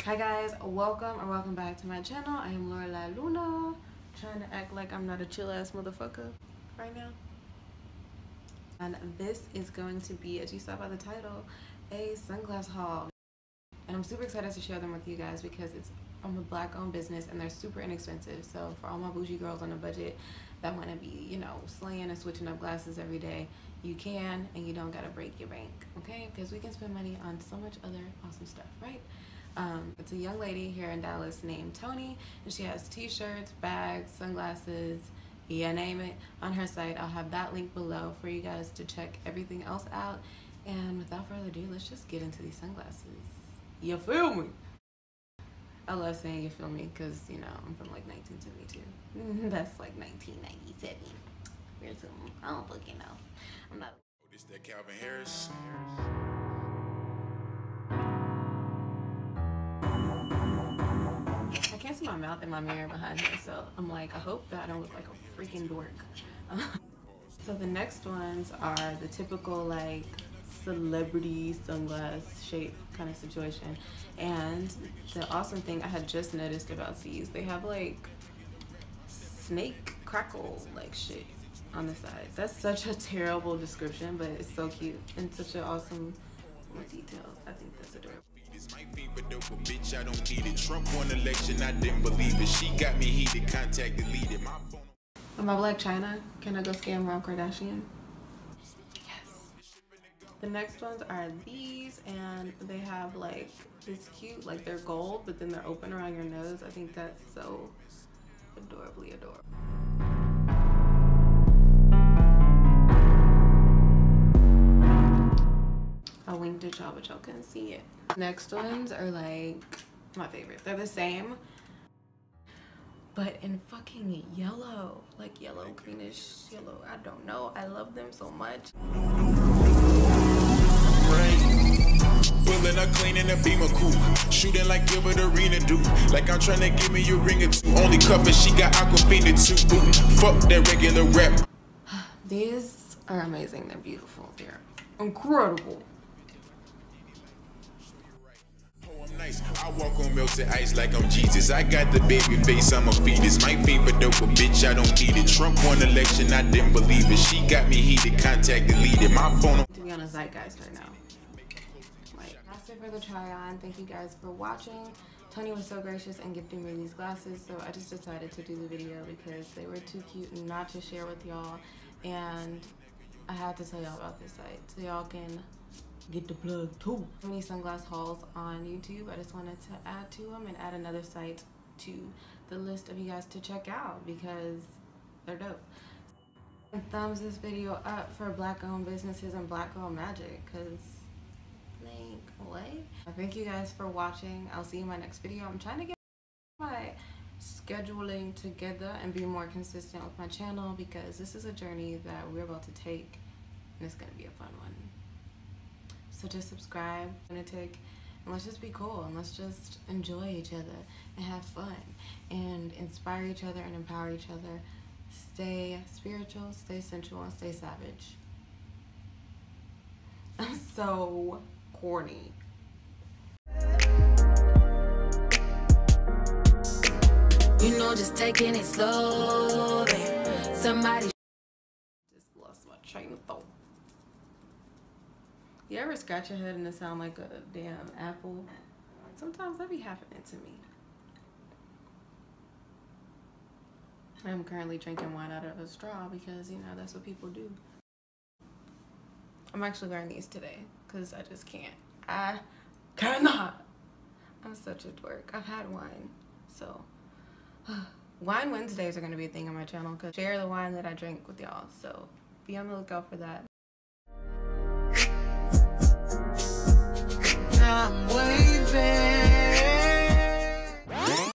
Hi guys, welcome or welcome back to my channel. I am Lorelai Luna, trying to act like I'm not a chill ass motherfucker right now. And this is going to be, as you saw by the title, a sunglass haul. And I'm super excited to share them with you guys because it's from a black owned business and they're super inexpensive. So for all my bougie girls on a budget that want to be, you know, slaying and switching up glasses every day, you can, and you don't gotta break your bank, okay? Because we can spend money on so much other awesome stuff, right? It's a young lady here in Dallas named Tony, and she has t-shirts, bags, sunglasses, yeah, name it, on her site. I'll have that link below for you guys to check everything else out. And without further ado, let's just get into these sunglasses. You feel me? I love saying you feel me because, you know, I'm from like 1972. That's like 1997. I don't fucking know. I'm not. Oh, this that Calvin Harris. I can't see my mouth in my mirror behind me, so I'm like, I hope that I don't look like a freaking dork. So the next ones are the typical like celebrity sunglass shape kind of situation. And the awesome thing I had just noticed about these, they have like snake crackle like shit on the side. That's such a terrible description, but it's so cute and such an awesome details. I think that's adorable. Bitch, I don't need it. Trump won election, I didn't believe it. She got me heated, contact deleted. My phone. Am I Black China? Can I go scam Rob Kardashian? Yes. The next ones are these, and they have like this cute, like they're gold, but then they're open around your nose. I think that's so adorably adorable. I winked at y'all, but y'all couldn't see it. Next ones are like my favorite. They're the same, but in fucking yellow, like yellow, greenish yellow. I don't know. I love them so much. Pulling up clean in a Beamer coupe, shooting like Gilbert Arena do. Like I'm trying to give me your ring or two. Only cup and she got Aquafina too. Fuck that regular rap. These are amazing. They're beautiful. They're incredible. Nice. I walk on melted ice like I'm Jesus. I got the baby face, I'm a fetus. My favorite dope, a bitch, I don't need it. Trump won election, I didn't believe it. She got me heated, contact deleted. My phone. To be on a zeitgeist right now. Like, that's it for the try on. Thank you guys for watching. Tony was so gracious in gifting me these glasses, so I just decided to do the video because they were too cute not to share with y'all. And I had to tell y'all about this site so y'all can get the plug too. Many sunglass hauls on YouTube. I just wanted to add to them and add another site to the list of you guys to check out because they're dope. And thumbs this video up for black owned businesses and black owned magic because like what? Thank you guys for watching. I'll see you in my next video. I'm trying to get my scheduling together and be more consistent with my channel because this is a journey that we're about to take and it's gonna be a fun one. So just subscribe, lunatic, and let's just be cool and let's just enjoy each other and have fun and inspire each other and empower each other. Stay spiritual, stay sensual, and stay savage. I'm so corny. You know, just taking it slow, babe. Somebody just lost my train of thought. You ever scratch your head and it sound like a damn apple? Sometimes that be happening to me. I'm currently drinking wine out of a straw because, you know, that's what people do. I'm actually wearing these today because I just can't. I cannot. I'm such a dork. I've had wine, so. Wine Wednesdays are going to be a thing on my channel because share the wine that I drink with y'all. So be on the lookout for that. I'm waving.